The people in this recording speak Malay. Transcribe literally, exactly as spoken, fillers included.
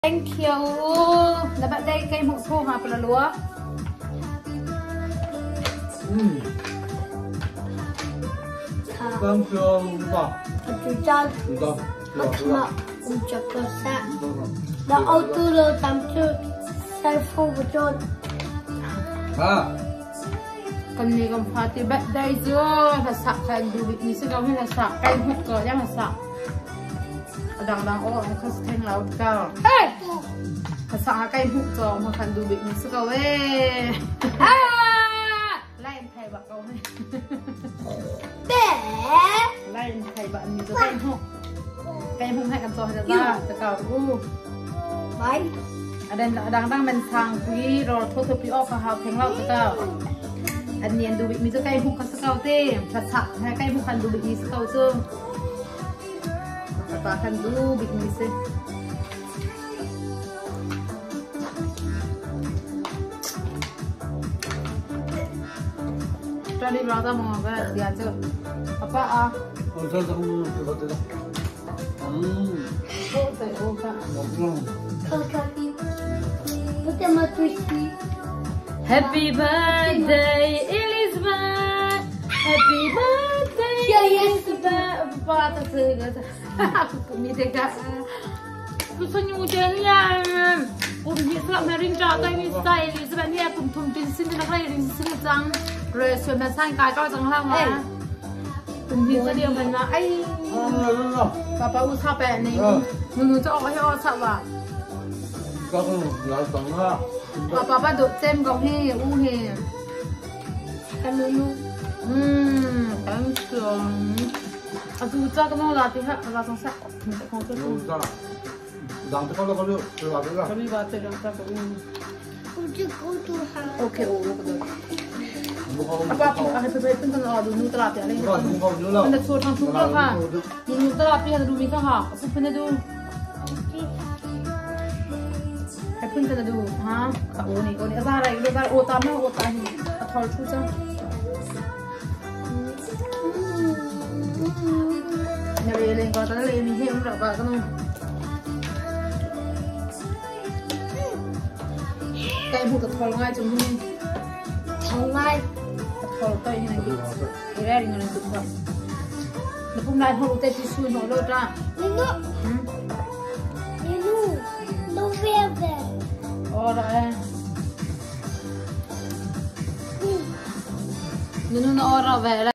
Thank you. Dapat dari kain huk ha pula lua. Hmm. Thank you. Ba. Tujuan. Ba. Makna untuk kosak. Dah auto lo tampil cellphone betul. Ha. Kan ni kan party birthday je. Masak kain duit ni segala ni masak kain huk ke yang masak. Kadang-kadang oh aku seteng laut kau. Eh. Masak kain huk je makan duit ni segala weh. Ah. Lain thai bak kau ni. Deh. Lain thai bak ni tu kain huk. Kain huk hai kan so ha ta ta kau u. Baik. Ada kadang-kadang men sang pi ro tho tho pi ok ka hau theng laut ta kau. อันนี้ดูบิมีเจ้าไก่หุกกับสเกลเต้ภาษาไก่หุกคันดูบิมีสเกลซึ่งภาษาคันดูบิมีสิตอนนี้เราจะมองว่าเดี๋ยวจะapa ah Oh, saya tak mau coba tu. Hmm. oh saya oh kak Kokopi. Betul matusi. Happy birthday Elizabeth Happy birthday Ya ya Elizabeth apa tu segala aku ni dekat aku senyum jalan aku ni selap maring jatuh ini style Elizabeth ni aku tum tin sin nak lagi rin sin jang resep masak kai kau jang lang ah tum tin tadi yang mana ai papa usah pe ni nuจะออกให้ออกสักว่า Kau kan dah tengah. Papa papa duk tem kau he u he Kan dulu. Hmm, thank you. Aku ucap kamu latih hak langsung sak. Kau tu. Dah. Dah tu kalau kalau keluar tu lah. Kami baca dalam tak ini. Untuk kutuhan. Okey, oh betul. Apa apa ada sesuatu pun kalau dulu terlatih ada. Bukan, bukan dulu lah. Anda suruh tang suka kan? Dulu terlatih ada dulu bisa ha. Sebenarnya tu. Pun kena dulu, ha? Kau ni, kau ni asal hari ini asal otak mana otak ni, atau cuci. Ni leleng kau tak leleng ni hem berapa kan? Kau buat atau ngai cuma ni. Tangai. Atau kau ini lagi. Kira ni orang tu kan. Lepas ni orang tu tisu ni orang tu. Nino. Nino. November. Orang. Nino na orang vela.